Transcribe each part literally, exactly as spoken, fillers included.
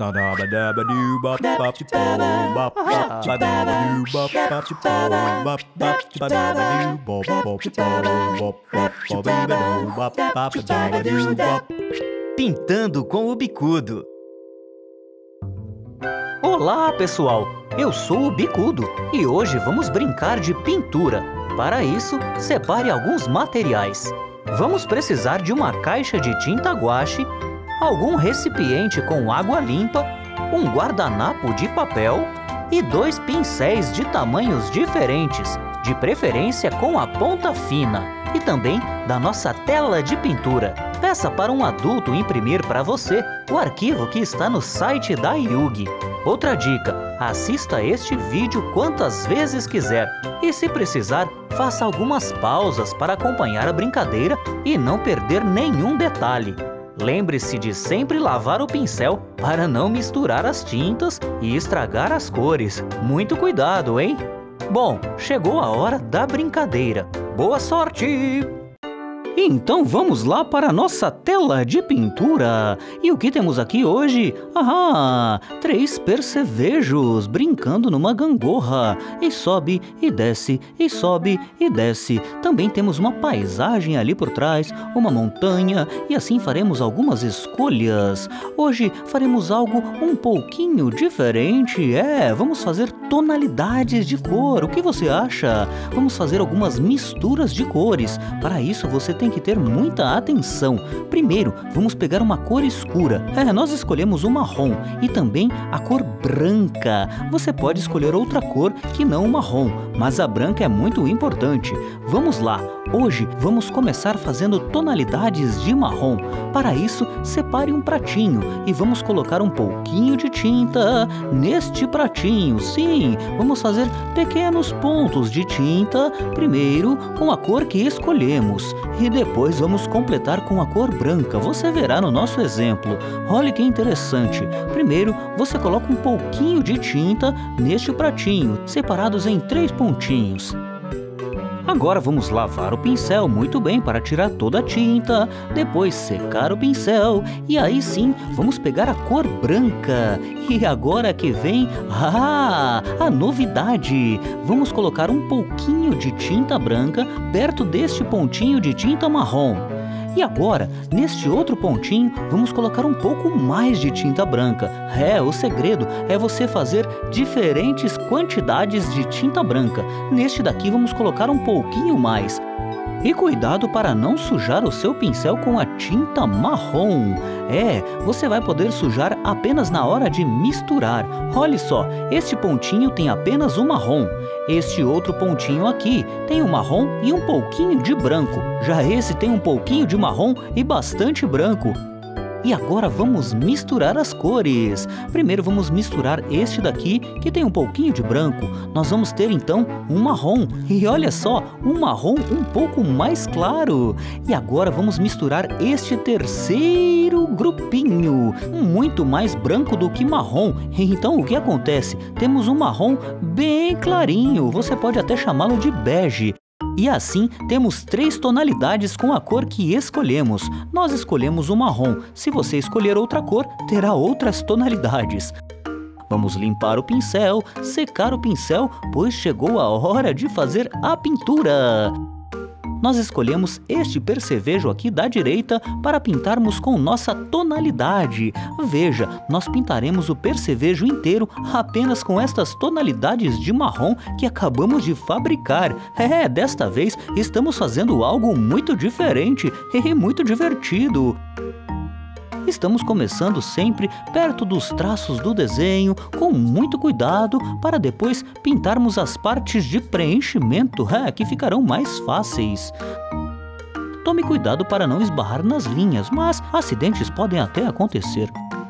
Pintando com o Bicudo. Olá, pessoal! Eu sou o Bicudo e hoje vamos brincar de pintura. Para isso, separe alguns materiais. Vamos precisar de uma caixa de tinta guache, algum recipiente com água limpa, um guardanapo de papel e dois pincéis de tamanhos diferentes, de preferência com a ponta fina, e também da nossa tela de pintura. Peça para um adulto imprimir para você o arquivo que está no site da Yugi. Outra dica, assista este vídeo quantas vezes quiser e, se precisar, faça algumas pausas para acompanhar a brincadeira e não perder nenhum detalhe. Lembre-se de sempre lavar o pincel para não misturar as tintas e estragar as cores. Muito cuidado, hein? Bom, chegou a hora da brincadeira. Boa sorte! Então vamos lá para a nossa tela de pintura. E o que temos aqui hoje? Ah, três percevejos brincando numa gangorra. E sobe e desce, e sobe e desce. Também temos uma paisagem ali por trás, uma montanha, e assim faremos algumas escolhas. Hoje faremos algo um pouquinho diferente. É, vamos fazer tonalidades de cor. O que você acha? Vamos fazer algumas misturas de cores. Para isso você tem que ter muita atenção. Primeiro, vamos pegar uma cor escura. É, nós escolhemos o marrom e também a cor branca. Você pode escolher outra cor que não o marrom, mas a branca é muito importante. Vamos lá. Hoje vamos começar fazendo tonalidades de marrom. Para isso, separe um pratinho e vamos colocar um pouquinho de tinta neste pratinho. Sim, vamos fazer pequenos pontos de tinta, primeiro com a cor que escolhemos e depois vamos completar com a cor branca. Você verá no nosso exemplo. Olha que interessante. Primeiro, você coloca um pouquinho de tinta neste pratinho, separados em três pontinhos. Agora vamos lavar o pincel muito bem para tirar toda a tinta, depois secar o pincel e aí sim vamos pegar a cor branca. E agora que vem ah, a novidade! Vamos colocar um pouquinho de tinta branca perto deste pontinho de tinta marrom. E agora, neste outro pontinho, vamos colocar um pouco mais de tinta branca. É, o segredo é você fazer diferentes quantidades de tinta branca. Neste daqui vamos colocar um pouquinho mais. E cuidado para não sujar o seu pincel com a tinta marrom. É, você vai poder sujar apenas na hora de misturar. Olha só, este pontinho tem apenas o marrom. Este outro pontinho aqui tem o marrom e um pouquinho de branco. Já esse tem um pouquinho de marrom e bastante branco. E agora vamos misturar as cores. Primeiro vamos misturar este daqui, que tem um pouquinho de branco. Nós vamos ter então um marrom. E olha só, um marrom um pouco mais claro. E agora vamos misturar este terceiro grupinho, muito mais branco do que marrom. Então o que acontece? Temos um marrom bem clarinho. Você pode até chamá-lo de bege. E assim, temos três tonalidades com a cor que escolhemos. Nós escolhemos o marrom. Se você escolher outra cor, terá outras tonalidades. Vamos limpar o pincel, secar o pincel, pois chegou a hora de fazer a pintura. Nós escolhemos este percevejo aqui da direita para pintarmos com nossa tonalidade. Veja, nós pintaremos o percevejo inteiro apenas com estas tonalidades de marrom que acabamos de fabricar. É, desta vez estamos fazendo algo muito diferente e muito divertido. Estamos começando sempre perto dos traços do desenho, com muito cuidado, para depois pintarmos as partes de preenchimento, é, que ficarão mais fáceis. Tome cuidado para não esbarrar nas linhas, mas acidentes podem até acontecer.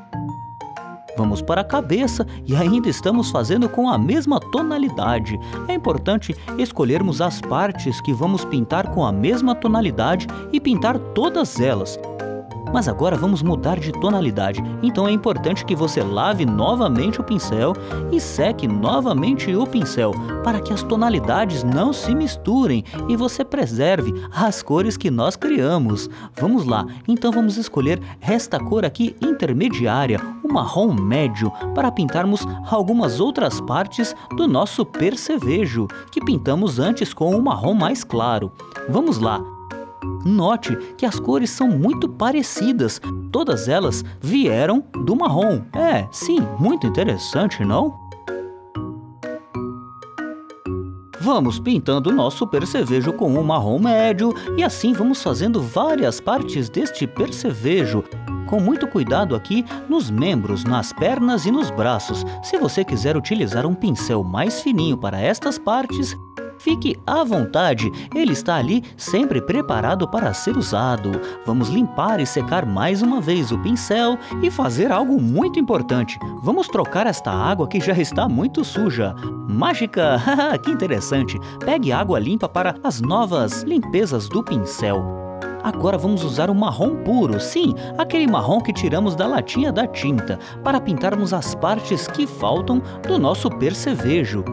Vamos para a cabeça e ainda estamos fazendo com a mesma tonalidade. É importante escolhermos as partes que vamos pintar com a mesma tonalidade e pintar todas elas. Mas agora vamos mudar de tonalidade, então é importante que você lave novamente o pincel e seque novamente o pincel, para que as tonalidades não se misturem e você preserve as cores que nós criamos. Vamos lá, então vamos escolher esta cor aqui intermediária, uma marrom médio para pintarmos algumas outras partes do nosso percevejo, que pintamos antes com o marrom mais claro. Vamos lá! Note que as cores são muito parecidas, todas elas vieram do marrom. É, sim, muito interessante, não? Vamos pintando o nosso percevejo com o marrom médio e assim vamos fazendo várias partes deste percevejo. Com muito cuidado aqui nos membros, nas pernas e nos braços. Se você quiser utilizar um pincel mais fininho para estas partes, fique à vontade, ele está ali sempre preparado para ser usado. Vamos limpar e secar mais uma vez o pincel e fazer algo muito importante. Vamos trocar esta água que já está muito suja. Mágica! Que interessante! Pegue água limpa para as novas limpezas do pincel. Agora vamos usar o marrom puro, sim, aquele marrom que tiramos da latinha da tinta, para pintarmos as partes que faltam do nosso percevejo.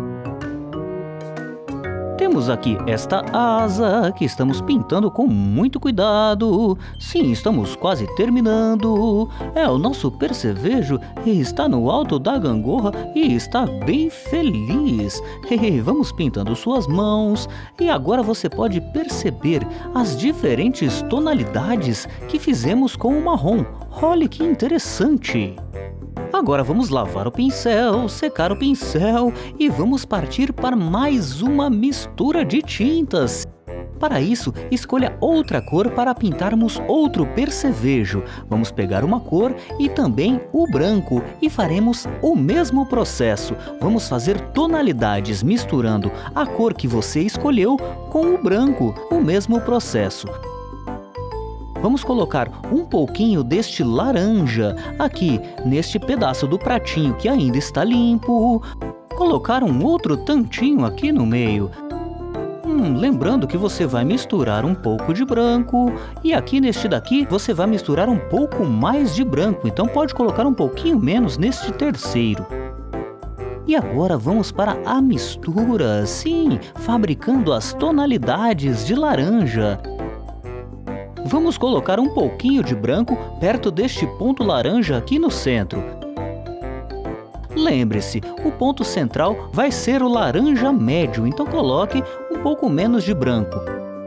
Temos aqui esta asa que estamos pintando com muito cuidado. Sim, estamos quase terminando. É, o nosso percevejo está no alto da gangorra e está bem feliz. Vamos pintando suas mãos e agora você pode perceber as diferentes tonalidades que fizemos com o marrom. Olha que interessante! Agora vamos lavar o pincel, secar o pincel e vamos partir para mais uma mistura de tintas. Para isso, escolha outra cor para pintarmos outro percevejo. Vamos pegar uma cor e também o branco e faremos o mesmo processo. Vamos fazer tonalidades misturando a cor que você escolheu com o branco, o mesmo processo. Vamos colocar um pouquinho deste laranja aqui, neste pedaço do pratinho que ainda está limpo. Colocar um outro tantinho aqui no meio. Hum, lembrando que você vai misturar um pouco de branco. E aqui neste daqui você vai misturar um pouco mais de branco. Então pode colocar um pouquinho menos neste terceiro. E agora vamos para a mistura. Sim, fabricando as tonalidades de laranja. Vamos colocar um pouquinho de branco perto deste ponto laranja aqui no centro. Lembre-se, o ponto central vai ser o laranja médio, então coloque um pouco menos de branco.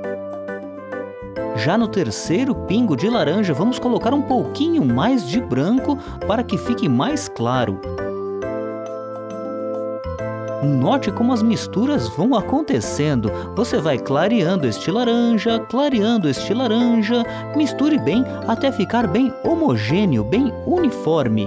Já no terceiro pingo de laranja, vamos colocar um pouquinho mais de branco para que fique mais claro. Note como as misturas vão acontecendo. Você vai clareando este laranja, clareando este laranja. Misture bem até ficar bem homogêneo, bem uniforme.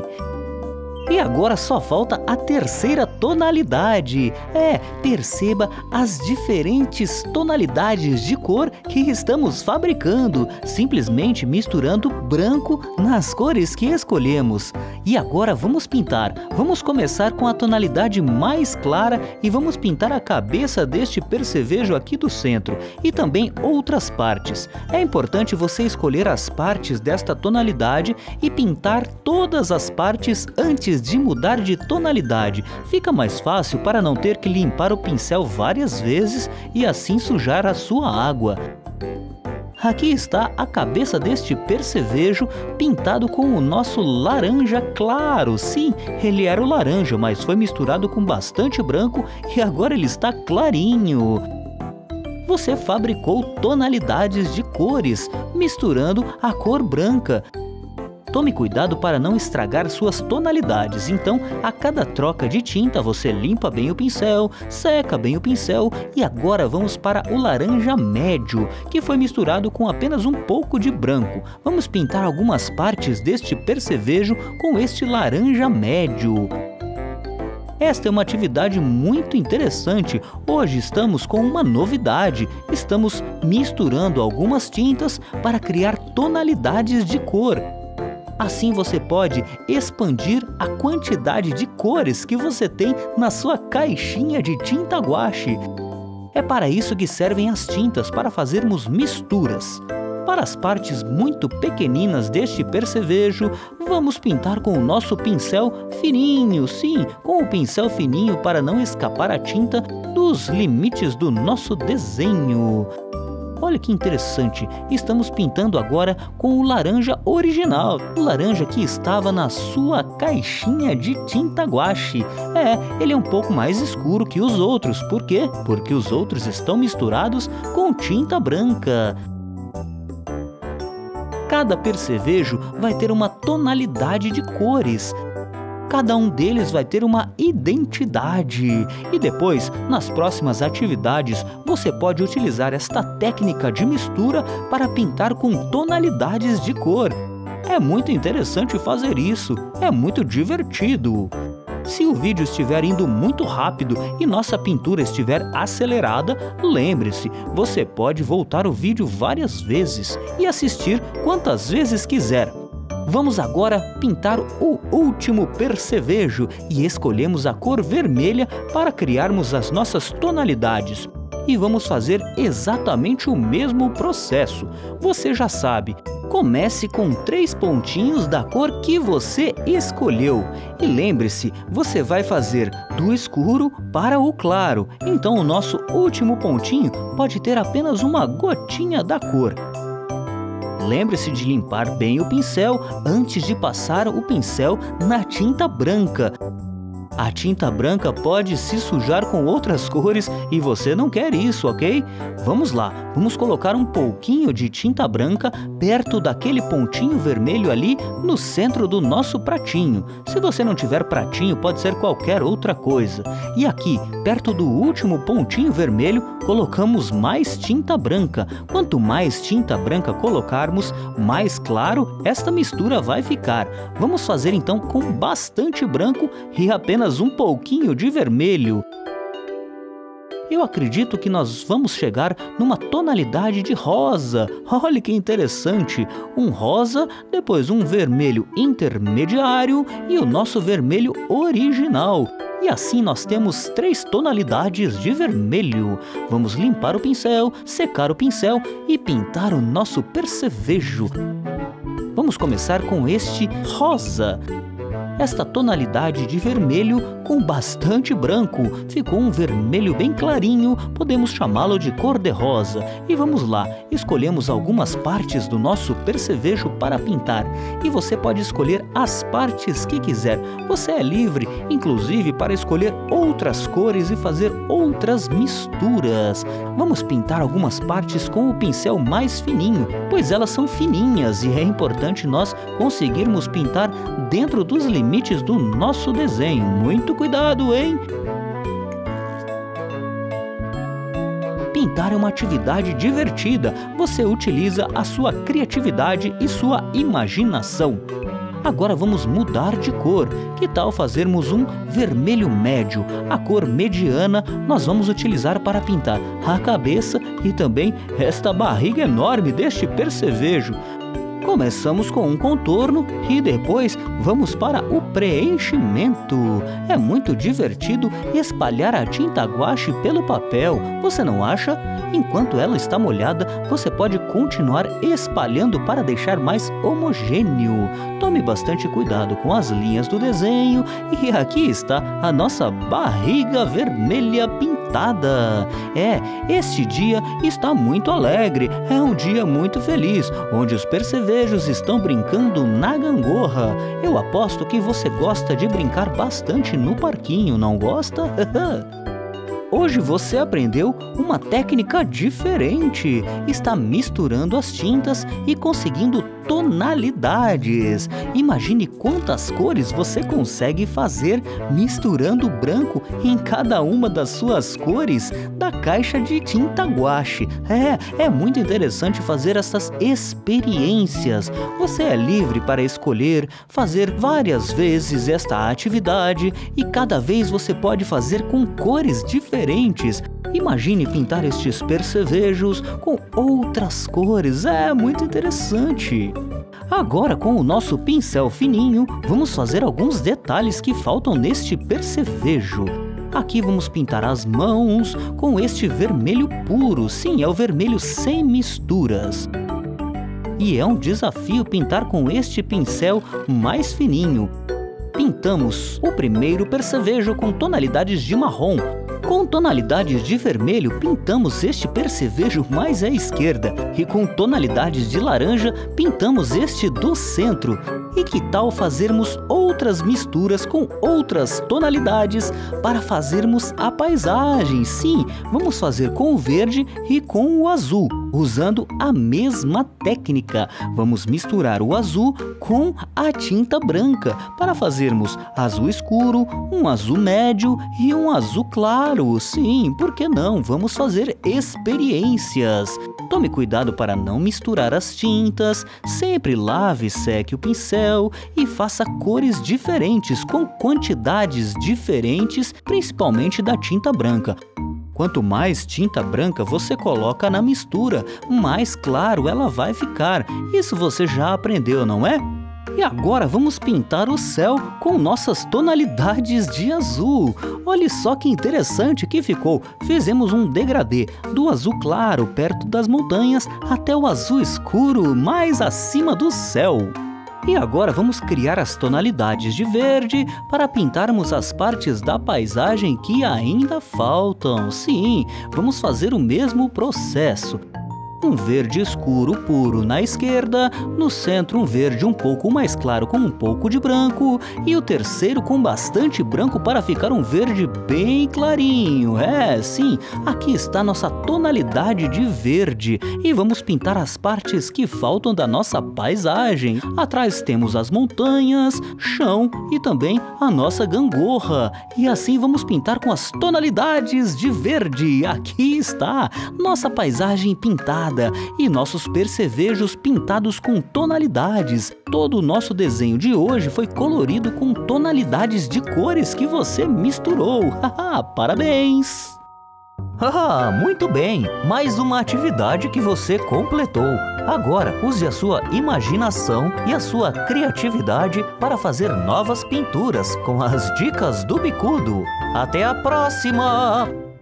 E agora só falta a terceira tonalidade. É, perceba as diferentes tonalidades de cor que estamos fabricando, simplesmente misturando branco nas cores que escolhemos. E agora vamos pintar. Vamos começar com a tonalidade mais clara e vamos pintar a cabeça deste percevejo aqui do centro e também outras partes. É importante você escolher as partes desta tonalidade e pintar todas as partes antes de mudar de tonalidade. Fica mais fácil para não ter que limpar o pincel várias vezes e assim sujar a sua água. Aqui está a cabeça deste percevejo pintado com o nosso laranja claro. Sim, ele era o laranja, mas foi misturado com bastante branco e agora ele está clarinho. Você fabricou tonalidades de cores, misturando a cor branca. Tome cuidado para não estragar suas tonalidades, então a cada troca de tinta você limpa bem o pincel, seca bem o pincel e agora vamos para o laranja médio, que foi misturado com apenas um pouco de branco. Vamos pintar algumas partes deste percevejo com este laranja médio. Esta é uma atividade muito interessante. Hoje estamos com uma novidade. Estamos misturando algumas tintas para criar tonalidades de cor. Assim você pode expandir a quantidade de cores que você tem na sua caixinha de tinta guache. É para isso que servem as tintas, para fazermos misturas. Para as partes muito pequeninas deste percevejo, vamos pintar com o nosso pincel fininho, sim, com o pincel fininho para não escapar a tinta dos limites do nosso desenho. Olha que interessante, estamos pintando agora com o laranja original, o laranja que estava na sua caixinha de tinta guache. É, ele é um pouco mais escuro que os outros, por quê? Porque os outros estão misturados com tinta branca. Cada percevejo vai ter uma tonalidade de cores. Cada um deles vai ter uma identidade. E depois, nas próximas atividades, você pode utilizar esta técnica de mistura para pintar com tonalidades de cor. É muito interessante fazer isso, é muito divertido. Se o vídeo estiver indo muito rápido e nossa pintura estiver acelerada, lembre-se, você pode voltar o vídeo várias vezes e assistir quantas vezes quiser. Vamos agora pintar o último percevejo e escolhemos a cor vermelha para criarmos as nossas tonalidades. E vamos fazer exatamente o mesmo processo. Você já sabe, comece com três pontinhos da cor que você escolheu. E lembre-se, você vai fazer do escuro para o claro. Então o nosso último pontinho pode ter apenas uma gotinha da cor. Lembre-se de limpar bem o pincel antes de passar o pincel na tinta branca. A tinta branca pode se sujar com outras cores e você não quer isso, ok? Vamos lá, vamos colocar um pouquinho de tinta branca perto daquele pontinho vermelho ali no centro do nosso pratinho. Se você não tiver pratinho, pode ser qualquer outra coisa. E aqui, perto do último pontinho vermelho, colocamos mais tinta branca. Quanto mais tinta branca colocarmos, mais claro esta mistura vai ficar. Vamos fazer então com bastante branco e apenas um pouquinho de vermelho. Eu acredito que nós vamos chegar numa tonalidade de rosa. Olha que interessante! Um rosa, depois um vermelho intermediário e o nosso vermelho original. E assim nós temos três tonalidades de vermelho. Vamos limpar o pincel, secar o pincel e pintar o nosso percevejo. Vamos começar com este rosa. Esta tonalidade de vermelho com bastante branco, ficou um vermelho bem clarinho, podemos chamá-lo de cor-de-rosa. E vamos lá, escolhemos algumas partes do nosso percevejo para pintar. E você pode escolher as partes que quiser, você é livre, inclusive para escolher outras cores e fazer outras misturas. Vamos pintar algumas partes com o pincel mais fininho, pois elas são fininhas e é importante nós conseguirmos pintar dentro dos limites do nosso desenho. Muito cuidado, hein? Pintar é uma atividade divertida. Você utiliza a sua criatividade e sua imaginação. Agora vamos mudar de cor. Que tal fazermos um vermelho médio? A cor mediana nós vamos utilizar para pintar a cabeça e também esta barriga enorme deste percevejo. Começamos com um contorno e depois vamos para o preenchimento. É muito divertido espalhar a tinta guache pelo papel, você não acha? Enquanto ela está molhada, você pode continuar espalhando para deixar mais homogêneo. Tome bastante cuidado com as linhas do desenho e aqui está a nossa barriga vermelha pintada. É, este dia está muito alegre, é um dia muito feliz, onde os percevejos estão brincando na gangorra. Eu aposto que você gosta de brincar bastante no parquinho, não gosta? Hoje você aprendeu uma técnica diferente. Está misturando as tintas e conseguindo tonalidades. Imagine quantas cores você consegue fazer misturando branco em cada uma das suas cores da caixa de tinta guache. É, é muito interessante fazer essas experiências. Você é livre para escolher fazer várias vezes esta atividade e cada vez você pode fazer com cores diferentes. Imagine pintar estes percevejos com outras cores, é muito interessante. Agora, com o nosso pincel fininho, vamos fazer alguns detalhes que faltam neste percevejo. Aqui vamos pintar as mãos com este vermelho puro, sim, é o vermelho sem misturas. E é um desafio pintar com este pincel mais fininho. Pintamos o primeiro percevejo com tonalidades de marrom. Com tonalidades de vermelho, pintamos este percevejo mais à esquerda. E com tonalidades de laranja, pintamos este do centro. E que tal fazermos outras misturas com outras tonalidades para fazermos a paisagem? Sim, vamos fazer com o verde e com o azul, usando a mesma técnica. Vamos misturar o azul com a tinta branca para fazermos azul escuro, um azul médio e um azul claro. Sim, por que não? Vamos fazer experiências. Tome cuidado para não misturar as tintas, sempre lave e seque o pincel e faça cores diferentes com quantidades diferentes, principalmente da tinta branca. Quanto mais tinta branca você coloca na mistura, mais claro ela vai ficar. Isso você já aprendeu, não é? E agora vamos pintar o céu com nossas tonalidades de azul. Olha só que interessante que ficou. Fizemos um degradê do azul claro perto das montanhas até o azul escuro mais acima do céu. E agora vamos criar as tonalidades de verde para pintarmos as partes da paisagem que ainda faltam. Sim, vamos fazer o mesmo processo. Um verde escuro puro na esquerda, no centro um verde um pouco mais claro com um pouco de branco e o terceiro com bastante branco para ficar um verde bem clarinho. É, sim, aqui está nossa tonalidade de verde e vamos pintar as partes que faltam da nossa paisagem. Atrás temos as montanhas, chão e também a nossa gangorra. E assim vamos pintar com as tonalidades de verde. Aqui está nossa paisagem pintada e nossos percevejos pintados com tonalidades. Todo o nosso desenho de hoje foi colorido com tonalidades de cores que você misturou. Haha, parabéns! Ah, muito bem! Mais uma atividade que você completou. Agora, use a sua imaginação e a sua criatividade para fazer novas pinturas com as dicas do Bicudo. Até a próxima!